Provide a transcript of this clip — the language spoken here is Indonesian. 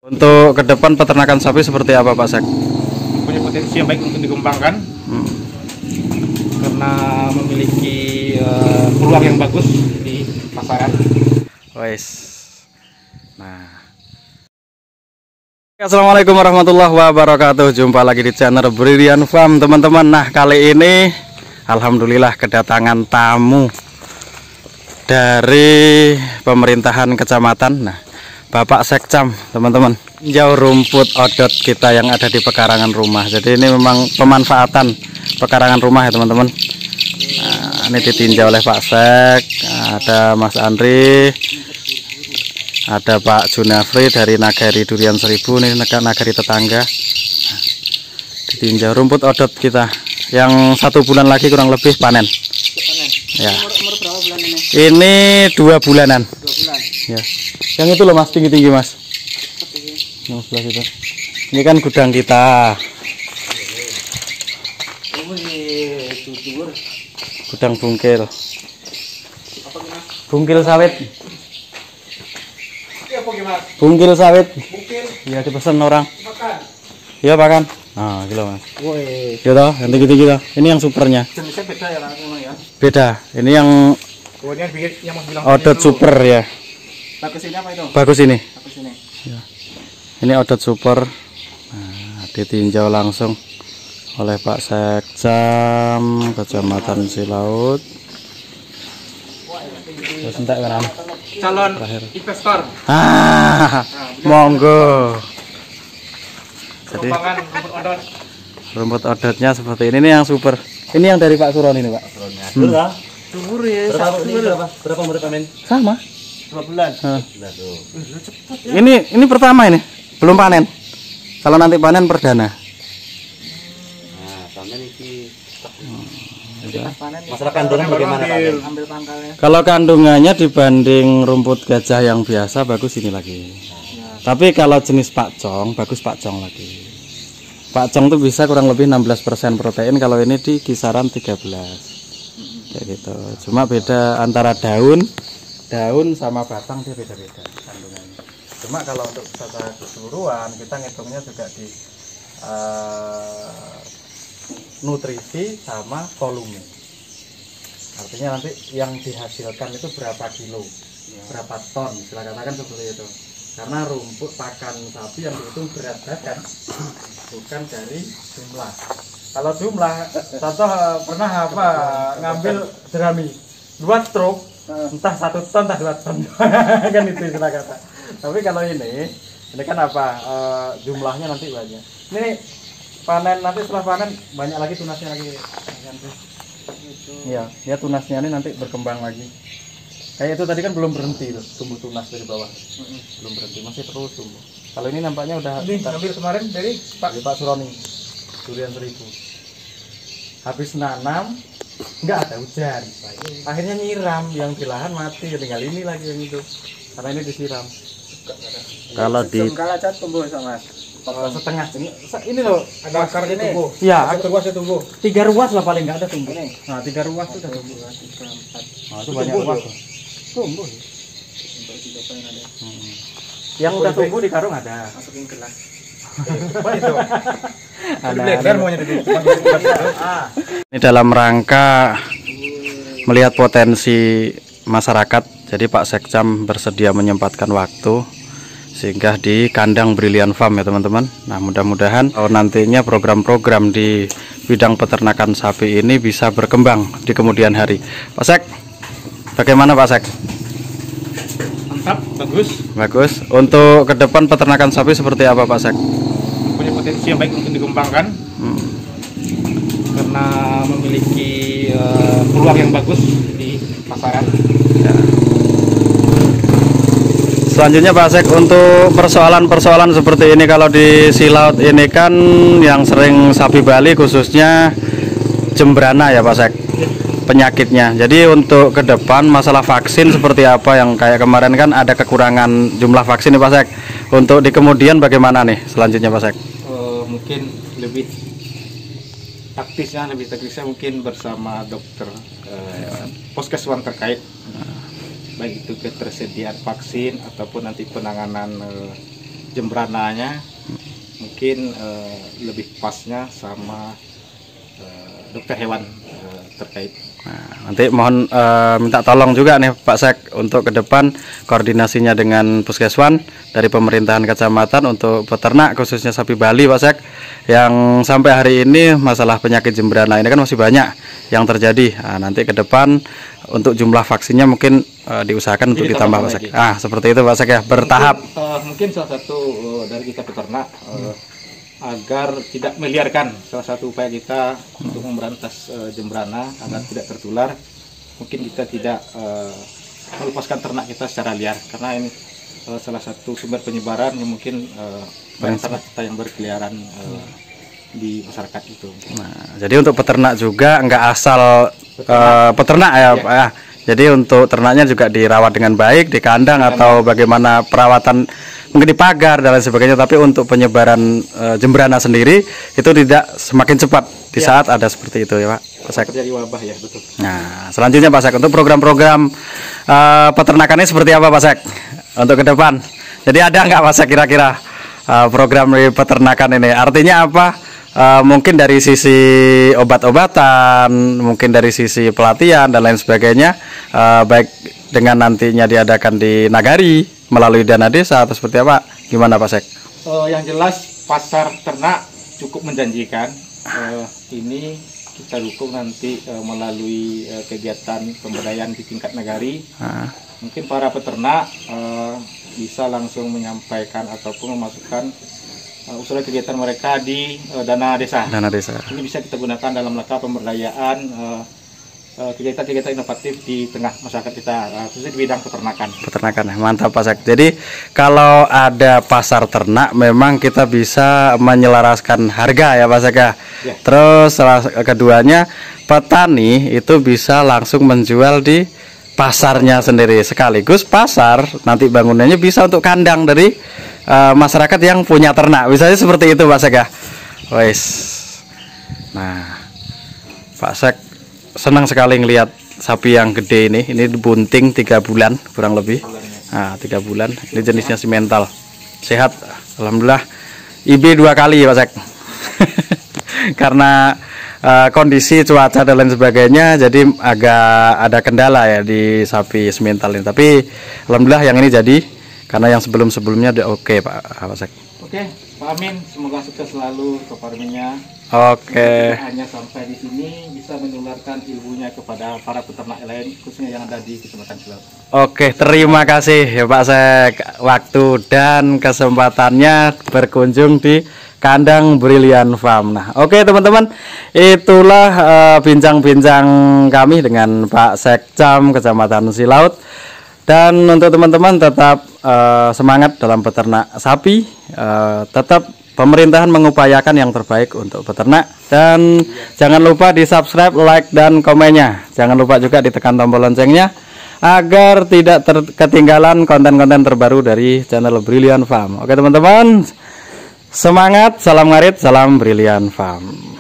Untuk ke depan peternakan sapi seperti apa Pak Sek? Punya potensi yang baik untuk dikembangkan karena memiliki peluang yang bagus di pasaran. Wes. Nah. Assalamualaikum warahmatullahi wabarakatuh. Jumpa lagi di channel Brilliant Farm teman-teman. Nah, kali ini alhamdulillah kedatangan tamu dari pemerintahan kecamatan. Nah, Bapak Sekcam teman-teman, jauh rumput odot kita yang ada di pekarangan rumah. Jadi ini memang pemanfaatan pekarangan rumah ya teman-teman. Nah, ini ditinjau oleh Pak Sek, ada Mas Andri, ada Pak Junafri dari Nagari Durian 1000, ini nagari tetangga. Nah, ditinjau rumput odot kita yang 1 bulan lagi kurang lebih panen. Ya. Umur berapa bulan ini? Ini 2 bulanan. 2 bulan. Ya. Yang itu loh Mas, tinggi-tinggi Mas. Yang sebelah situ. Ini kan gudang kita. Gudang bungkil. Bungkil sawit. Bungkil sawit. Iya, dipesan orang. Iya, pakan. Nah, gitu Mas. Woi. Gitu, yang tinggi-tinggi toh. Ini yang supernya. Jenisnya beda ya memang ya. Beda. Ini yang Yang Mas bilang odot super ya. bagus ini apa itu? Bagus ini. Bagus ini. Ya. Ini odot super. Nah, ditinjau langsung oleh Pak Sekcam Kecamatan Silaut. Terus entek kan? Calon Terakhir. investor. Monggo. Jadi Pengembangan rumput odot. rumput odotnya seperti ini. Ini yang super. Ini yang dari Pak Suron ini, Pak. Subur ya. Berapa umur panen? Sama. 2 bulan. Ini pertama ini, belum panen. Kalau nanti panen perdana. Nah, panen ini. Masalah kandungan bagaimana Pak? Ambil pangkalnya. Kalau kandungannya dibanding rumput gajah yang biasa bagus ini lagi. Tapi kalau jenis pakcong bagus pakcong lagi. Pakcong tuh bisa kurang lebih 16% protein, kalau ini di kisaran 13. Kayak gitu. Cuma beda antara daun sama batang, dia beda-beda kandungannya. Cuma kalau untuk secara keseluruhan kita ngitungnya juga di nutrisi sama volume. Artinya nanti yang dihasilkan itu berapa kilo, berapa ton, istilah katakan seperti itu. Karena rumput pakan sapi yang dihitung berat badan, bukan dari jumlah. Kalau jumlah, contoh pernah apa ngambil jerami 2 struk, entah 1 ton, entah 2 ton, kan itu istilah kata. Tapi kalau ini kan apa jumlahnya nanti banyak. Ini panen, nanti setelah panen banyak lagi tunasnya lagi. Iya, ya tunasnya ini nanti berkembang lagi. Kayak itu tadi kan belum berhenti tuh, tumbuh tunas dari bawah, belum berhenti, masih terus tumbuh. Kalau ini nampaknya udah. Ini ngambil kemarin dari Pak Suroni, Durian 1000. Habis nanam, nggak ada hujan. Akhirnya nyiram, yang di lahan mati, tinggal ini lagi yang itu. Karena ini disiram. Kalau di Kalau cat tumbuh sama setengah ini loh, ada akar ini tumbuh. Iya, Satu ruas ya tumbuh. 3 ruas lah paling nggak ada tumbuh. Ini. Nah, 3 ruas itu udah tumbuh. 3, 4. Nah, itu banyak ruas. Tumbuh. Yang udah tumbuh di karung ada. Masukin gelas. Ini dalam rangka melihat potensi masyarakat, jadi Pak Sekcam bersedia menyempatkan waktu sehingga di kandang Brilliant Farm ya teman-teman. Nah, mudah-mudahan nantinya program-program di bidang peternakan sapi ini bisa berkembang di kemudian hari. Pak Sek, bagaimana Pak Sek? Mantap, bagus. Bagus. Untuk ke depan peternakan sapi seperti apa Pak Sek? Punya potensi yang baik untuk dikembangkan karena memiliki peluang yang bagus di pasaran. Ya. Selanjutnya Pak Sek, untuk persoalan-persoalan seperti ini kalau di Silaut ini kan yang sering sapi Bali khususnya jembrana ya Pak Sek, penyakitnya. Jadi untuk ke depan masalah vaksin seperti apa, yang kayak kemarin kan ada kekurangan jumlah vaksin nih Pak Sek. Untuk di kemudian bagaimana nih selanjutnya Pak Sek? Mungkin lebih teknisnya mungkin bersama dokter Poskeswan terkait, baik itu ketersediaan vaksin ataupun nanti penanganan jembrananya mungkin lebih pasnya sama dokter hewan terkait. Nah, nanti mohon minta tolong juga nih Pak Sek untuk ke depan koordinasinya dengan Puskeswan dari pemerintahan kecamatan untuk peternak khususnya sapi Bali Pak Sek, yang sampai hari ini masalah penyakit jembrana ini kan masih banyak yang terjadi. Nah, nanti ke depan untuk jumlah vaksinnya mungkin diusahakan untuk ditambah Pak Sek. Seperti itu Pak Sek ya, bertahap. Mungkin salah satu dari kita peternak agar tidak meliarkan, salah satu upaya kita untuk memberantas jembrana agar tidak tertular, mungkin kita tidak melepaskan ternak kita secara liar, karena ini salah satu sumber penyebaran yang mungkin banyak ternak kita yang berkeliaran di masyarakat itu. Nah, jadi untuk peternak juga nggak asal peternak ya Pak ya. Jadi untuk ternaknya juga dirawat dengan baik di kandang atau bagaimana perawatan mungkin di pagar dan lain sebagainya, tapi untuk penyebaran jembrana sendiri itu tidak semakin cepat di saat ada seperti itu ya Pak Sek. Terjadi wabah ya, betul. Nah, selanjutnya Pak Sek, untuk program-program peternakannya seperti apa Pak Sek untuk ke depan? Jadi ada nggak Pak Sek kira-kira program di peternakan ini? Artinya apa? Mungkin dari sisi obat-obatan, mungkin dari sisi pelatihan dan lain sebagainya, baik dengan nantinya diadakan di Nagari melalui dana desa atau seperti apa? Gimana Pak Sek? Yang jelas pasar ternak cukup menjanjikan. Ini kita dukung nanti melalui kegiatan pemberdayaan di tingkat Nagari. Mungkin para peternak bisa langsung menyampaikan ataupun memasukkan usulan kegiatan mereka di dana desa. Dana desa. Ini bisa kita gunakan dalam rangka pemberdayaan kegiatan-kegiatan inovatif di tengah masyarakat kita, khususnya di bidang peternakan. Peternakan, mantap Pak Sek. Jadi kalau ada pasar ternak, memang kita bisa menyelaraskan harga ya Pak Sek ya. Terus keduanya, petani itu bisa langsung menjual di pasarnya sendiri, sekaligus pasar nanti bangunannya bisa untuk kandang dari masyarakat yang punya ternak, misalnya seperti itu Pak Sek ya. Wes. Nah, Pak Sek senang sekali ngelihat sapi yang gede ini bunting 3 bulan kurang lebih. Nah, 3 bulan. Ini jenisnya simental. Sehat, alhamdulillah. IB 2 kali Pak Sek. Karena kondisi cuaca dan lain sebagainya, jadi agak ada kendala ya di sapi simental ini. Tapi alhamdulillah yang ini jadi, karena yang sebelum-sebelumnya udah oke Pak Sek. Oke, Pak Amin, semoga sukses selalu ke farmingnya. Oke. Hanya sampai di sini bisa menularkan ilmunya kepada para peternak lain, khususnya yang ada di Kecamatan Silaut. Oke, terima kasih ya Pak Sek, waktu dan kesempatannya berkunjung di kandang Brilliant Farm. Nah, oke teman-teman, itulah bincang-bincang kami dengan Pak Sekcam Kecamatan Silaut. Dan untuk teman-teman tetap semangat dalam peternak sapi, tetap pemerintahan mengupayakan yang terbaik untuk peternak, dan jangan lupa di subscribe, like, dan komennya. Jangan lupa juga ditekan tombol loncengnya agar tidak ketinggalan konten-konten terbaru dari channel Brilliant Farm. Oke teman-teman, semangat, salam ngarit, salam Brilliant Farm.